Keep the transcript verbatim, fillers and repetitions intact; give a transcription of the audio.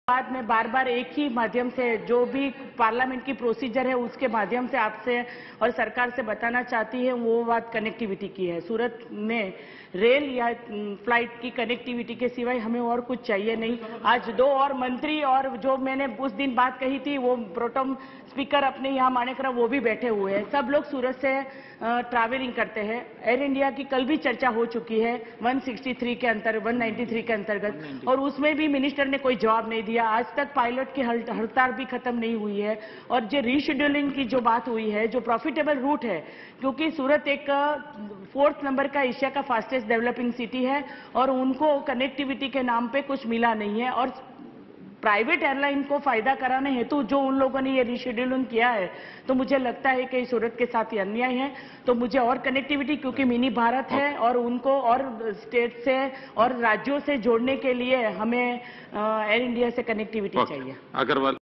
बाद में बार बार एक ही माध्यम से जो भी पार्लियामेंट की प्रोसीजर है उसके माध्यम से आपसे और सरकार से बताना चाहती है वो बात कनेक्टिविटी की है। सूरत में रेल या फ्लाइट की कनेक्टिविटी के सिवाय हमें और कुछ चाहिए नहीं। आज दो और मंत्री और जो मैंने उस दिन बात कही थी वो प्रोटम स्पीकर अपने यहाँ मानेकरा वो भी बैठे हुए हैं। सब लोग सूरत से ट्रैवलिंग करते हैं। एयर इंडिया की कल भी चर्चा हो चुकी है एक सौ तिरसठ के अंतर एक सौ तिरानवे के अंतर्गत और उसमें भी मिनिस्टर ने कोई जवाब नहीं दिया। आज तक पायलट की हड़ताल भी खत्म नहीं हुई है और जो रीशेड्यूलिंग की जो बात हुई है, जो प्रॉफिटेबल रूट है, क्योंकि सूरत एक फोर्थ नंबर का एशिया का फास्टेस्ट डेवलपिंग सिटी है और उनको कनेक्टिविटी के नाम पे कुछ मिला नहीं है और प्राइवेट एयरलाइन को फायदा कराने हेतु जो उन लोगों ने ये रीशेड्यूलिंग किया है तो मुझे लगता है कि सूरत के साथ ये अन्याय है। तो मुझे और कनेक्टिविटी, क्योंकि मिनी भारत है और उनको और स्टेट से और राज्यों से जोड़ने के लिए हमें एयर इंडिया से कनेक्टिविटी चाहिए। अग्रवाल।